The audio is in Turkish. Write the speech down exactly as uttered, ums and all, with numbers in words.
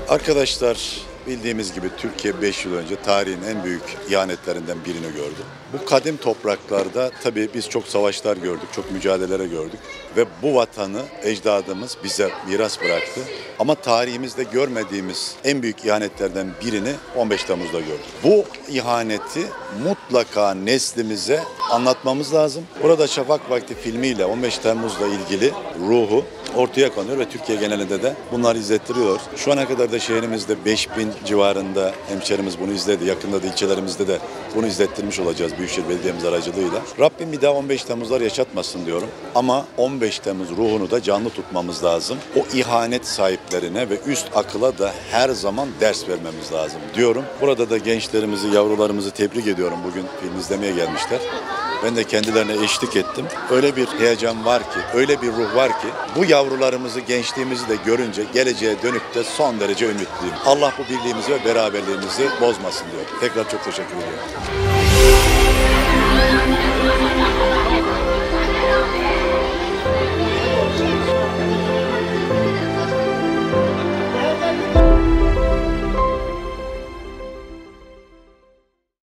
Arkadaşlar, bildiğimiz gibi Türkiye beş yıl önce tarihin en büyük ihanetlerinden birini gördü. Bu kadim topraklarda tabii biz çok savaşlar gördük, çok mücadeleler gördük ve bu vatanı ecdadımız bize miras bıraktı. Ama tarihimizde görmediğimiz en büyük ihanetlerden birini on beş Temmuz'da gördük. Bu ihaneti mutlaka neslimize anlatmamız lazım. Burada Şafak Vakti filmiyle on beş Temmuz'la ilgili ruhu ortaya konuyor ve Türkiye genelinde de bunlar izlettiriyor. Şu ana kadar da şehrimizde beş bin civarında hemşerimiz bunu izledi. Yakında da ilçelerimizde de bunu izlettirmiş olacağız Büyükşehir Belediye'miz aracılığıyla. Rabbim bir daha on beş Temmuz'lar yaşatmasın diyorum. Ama on beş Temmuz ruhunu da canlı tutmamız lazım. O ihanet sahiplerine ve üst akıla da her zaman ders vermemiz lazım diyorum. Burada da gençlerimizi, yavrularımızı tebrik ediyorum. Bugün film izlemeye gelmişler. Ben de kendilerine eşlik ettim. Öyle bir heyecan var ki, öyle bir ruh var ki bu yavrularımızı, gençliğimizi de görünce geleceğe dönük de son derece ümitliyim. Allah bu birliğimizi ve beraberliğimizi bozmasın diyor. Tekrar çok teşekkür ediyorum.